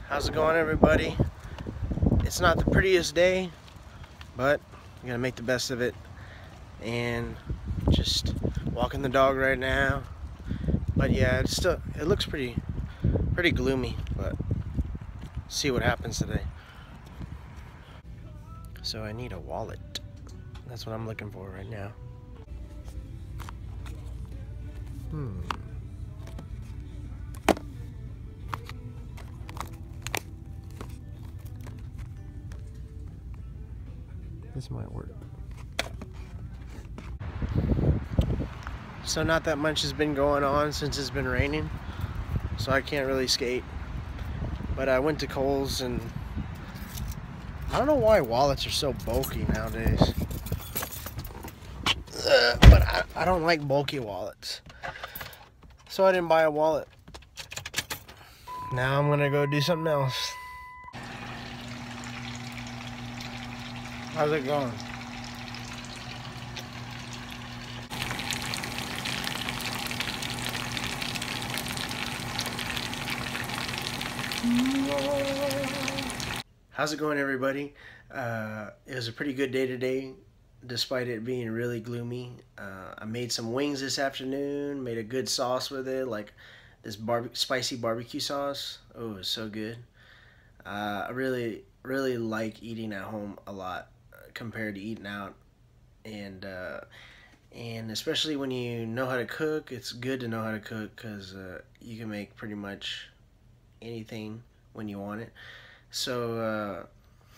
How's it going, everybody? It's not the prettiest day, but I'm gonna make the best of it and just walking the dog right now. But yeah, it looks pretty gloomy, but see what happens today. So I need a wallet. That's what I'm looking for right now. This might work. So not that much has been going on since it's been raining, so I can't really skate. But I went to Kohl's, and I don't know why wallets are so bulky nowadays. But I don't like bulky wallets, so I didn't buy a wallet. Now I'm gonna go do something else. How's it going? How's it going, everybody? It was a pretty good day today, despite it being really gloomy. I made some wings this afternoon, made a good sauce with it, like this spicy barbecue sauce. Oh, it was so good. I really like eating at home a lot compared to eating out, and especially when you know how to cook, it's good to know how to cook, because you can make pretty much anything when you want it. So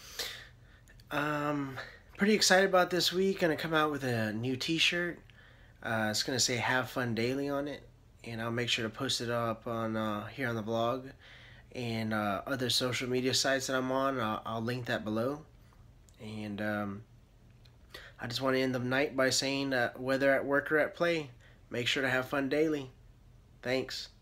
pretty excited about this week. Gonna come out with a new t-shirt. It's gonna say "Have Fun Daily" on it, and I'll make sure to post it up on here on the vlog and other social media sites that I'm on. I'll link that below. And I just want to end the night by saying that whether at work or at play, make sure to have fun daily. Thanks.